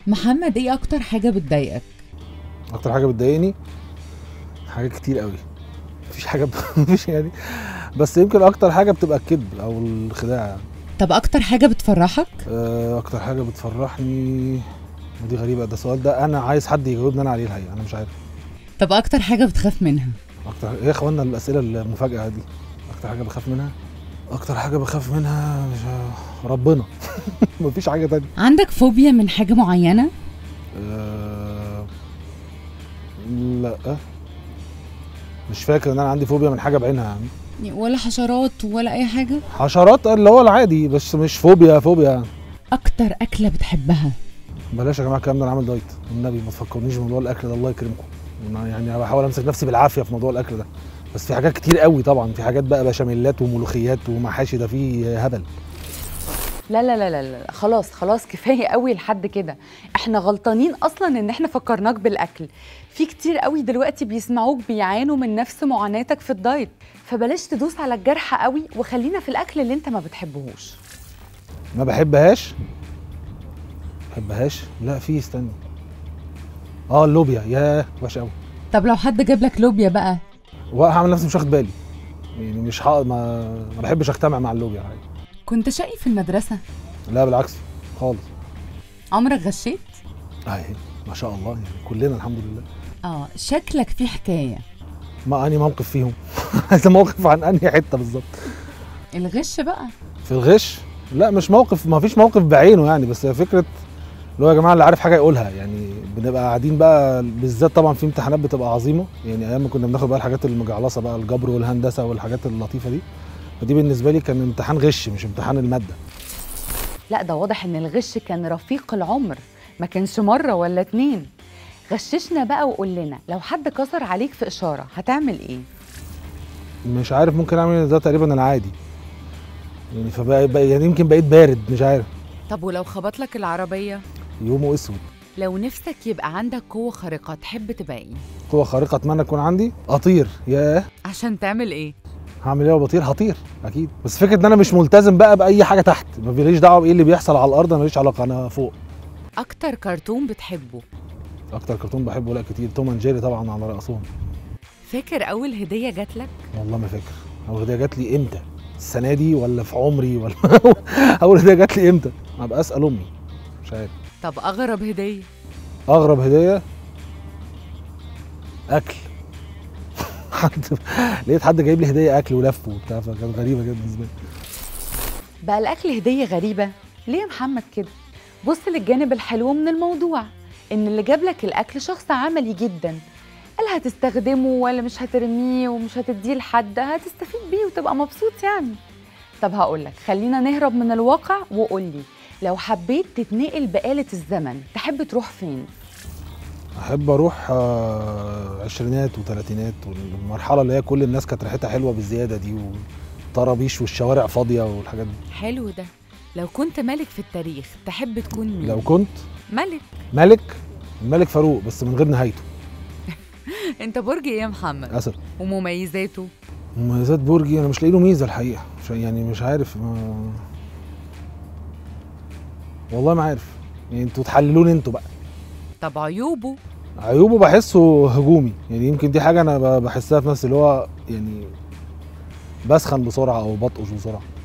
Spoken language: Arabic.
محمد، ايه اكتر حاجة بتضايقك؟ اكتر حاجه بتضايقني حاجات كتير قوي. مفيش حاجه مفيش يعني. بس يمكن اكتر حاجه بتبقى الكذب او الخداع يعني. طب اكتر حاجة بتفرحك؟ اكتر حاجه بتفرحني. ودي غريبه، ده السؤال ده انا عايز حد يجاوبني انا عليه الحقيقه، انا مش عارف. طب اكتر حاجة بتخاف منها؟ اكتر ايه يا اخوانا الاسئله المفاجاه دي؟ اكتر حاجه بخاف منها. اكتر حاجه بخاف منها مش ربنا. مفيش حاجه تانية. عندك فوبيا من حاجة معينة؟ أه... لا، مش فاكر ان انا عندي فوبيا من حاجه بعينها يعني. ولا حشرات ولا اي حاجة؟ حشرات اللي هو العادي، بس مش فوبيا يعني. اكتر اكلة بتحبها؟ بلاش يا جماعه الكلام ده، انا عامل دايت والنبي ما تفكرنيش بموضوع الاكل ده، الله يكرمكم. يعني انا بحاول امسك نفسي بالعافيه في موضوع الاكل ده، بس في حاجات كتير قوي طبعا، في حاجات بقى بشاميلات وملوخيات ومحاشي، ده فيه هبل. لا لا لا لا لا، خلاص خلاص كفايه قوي لحد كده. احنا غلطانين اصلا ان احنا فكرناك بالاكل. في كتير قوي دلوقتي بيسمعوك بيعانوا من نفس معاناتك في الدايت، فبلاش تدوس على الجرح قوي وخلينا في الاكل اللي انت ما بتحبهوش. ما بحبهاش. لا، في استنى. اللوبيا، ياه وحشه قوي. طب لو حد جاب لك لوبيا بقى؟ وهعمل نفسي مش واخد بالي. يعني مش ما بحبش اجتمع مع اللوبيا عادي. كنت شقي في المدرسة؟ لا بالعكس خالص. عمرك غشيت؟ اهي ما شاء الله، يعني كلنا الحمد لله. شكلك في حكاية. ما اني موقف فيهم. عايز موقف عن انهي حته بالظبط؟ الغش بقى. في الغش؟ لا مش موقف، ما فيش موقف بعينه يعني، بس فكره اللي هو يا جماعه اللي عارف حاجه يقولها. يعني بنبقى قاعدين بقى بالذات طبعا في امتحانات بتبقى عظيمه، يعني ايام ما كنا بناخد بقى الحاجات المجعلصه بقى، الجبر والهندسه والحاجات اللطيفه دي، فدي بالنسبه لي كان امتحان غش مش امتحان الماده. لا ده واضح ان الغش كان رفيق العمر، ما كانش مره ولا اتنين. غششنا بقى وقول لنا، لو حد كسر عليك في اشاره هتعمل ايه؟ مش عارف، ممكن اعمل ده تقريبا العادي يعني، يعني يمكن بقيت بارد مش عارف. طب ولو خبط لك العربية؟ يومه اسود. لو نفسك يبقى عندك قوة خارقة تحب تبقى ايه؟ قوه خارقه اتمنى يكون عندي، اطير. ياه. عشان تعمل ايه؟ هعمل ايه وبطير؟ هطير اكيد، بس فكره ان انا مش ملتزم بقى باي حاجه تحت، ما ليش دعوه بايه اللي بيحصل على الارض، انا ماليش علاقه، انا فوق. اكتر كرتون بتحبه؟ اكتر كرتون بحبه لا كتير، توم اند جيري طبعا على راسهم. فاكر اول هدية جاتلك؟ والله ما فاكر. اول هديه جات لي امتى؟ السنه دي ولا في عمري ولا؟ اول هديه جات لي امتى؟ ابقى اسال امي، مش عارف. طب اغرب هدية؟ اغرب هديه اكل. لقيت حد جايب لي هديه اكل ولف وبتاع، فكانت غريبه جدا بالنسبه لي. بقى الاكل هديه غريبه؟ ليه يا محمد كده؟ بص للجانب الحلو من الموضوع، ان اللي جاب لك الاكل شخص عملي جدا، قال هتستخدمه ولا مش هترميه ومش هتديه لحد، هتستفيد بيه وتبقى مبسوط يعني. طب هقولك، خلينا نهرب من الواقع وقولي، لو حبيت تتنقل بآلة الزمن تحب تروح فين؟ احب اروح عشرينات وثلاثينات، والمرحله اللي هي كل الناس كانت ريحتها حلوه بالزياده دي، والطرابيش والشوارع فاضيه والحاجات دي. حلو ده. لو كنت ملك في التاريخ تحب تكون مين؟ لو كنت ملك. الملك فاروق، بس من غير نهايته. انت برج ايه يا محمد؟ اسد. ومميزاته؟ مميزات برجي انا مش لاقي له ميزه الحقيقه، يعني مش عارف والله ما عارف، يعني انتوا تحللوني انتوا بقى. طب عيوبه؟ عيوبه بحسه هجومي، يعني يمكن دي حاجه انا بحسها في نفسي، اللي هو يعني بسخن بسرعه او بطقش بسرعه.